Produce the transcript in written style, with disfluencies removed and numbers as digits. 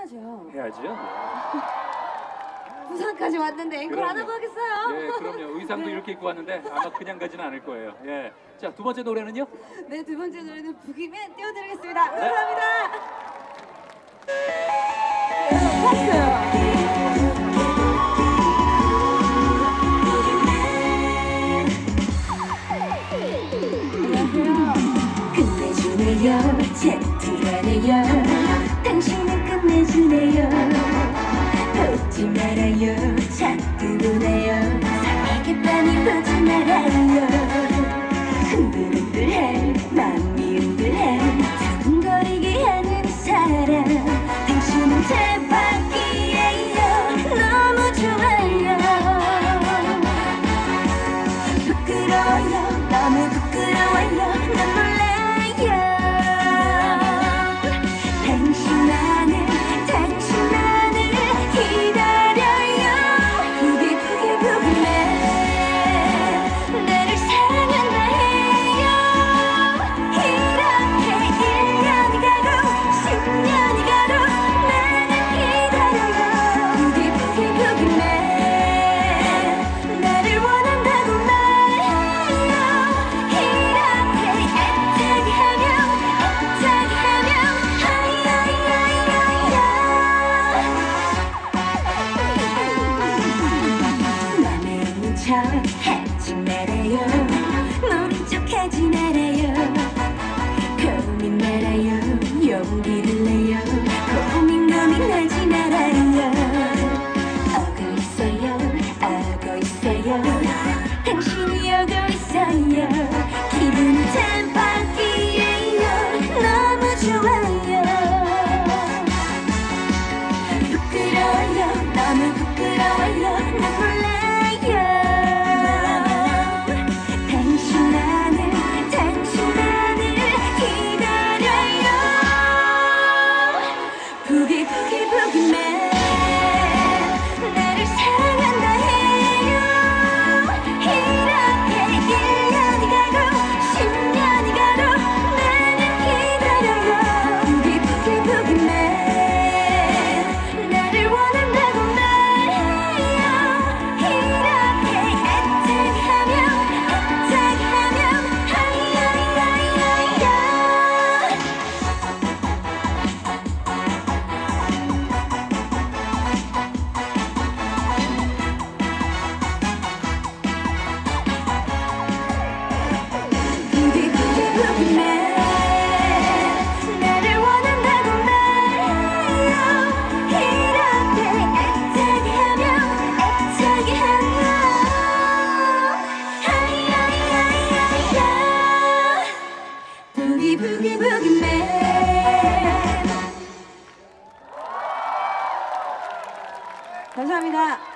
해야죠. 해야죠. 부산까지 왔는데 앵콜 안 하고 가겠어요? 예, 그럼요. 의상도 네. 이렇게 입고 왔는데 아마 그냥 가지는 않을 거예요. 예. 자, 두 번째 노래는요? 네, 두 번째 노래는 북이맨 띄워드리겠습니다. 감사합니다. 끝내주네요. 제트라네요. 당신은 끝내주네요. 보지 말아요. 자꾸 보네요. 사에게 빤히 보지 말아요. 흔들흔들해 마음이 흔들해 두근거리게 하는 사람 당신은 대박이에요. 너무 좋아요. 부끄러워요. 너무 부끄러워요. 눈물 하지 말아요. 모른 척 하지 말아요. 고민 말아요. 용기를 내요. 고민하지 말아요. 오고 있어요. 오고 있어요. 당신이 오고 있어요. 기분이 대박이에요. 너무 좋아요. 부끄러워요. 너무 부끄러워요. 눈물 부기맨 나를 사랑한다 해요. 이렇게 1년이 가고 10년이 가도 나는 기다려요. 부기맨 나를 원한다고 말해요. 이렇게 애타게 하면 하이하이하이하이야. 나를 원한다고 말해요. 이렇게 애타게 하면 하이하이하이하이야. 부기맨. 감사합니다.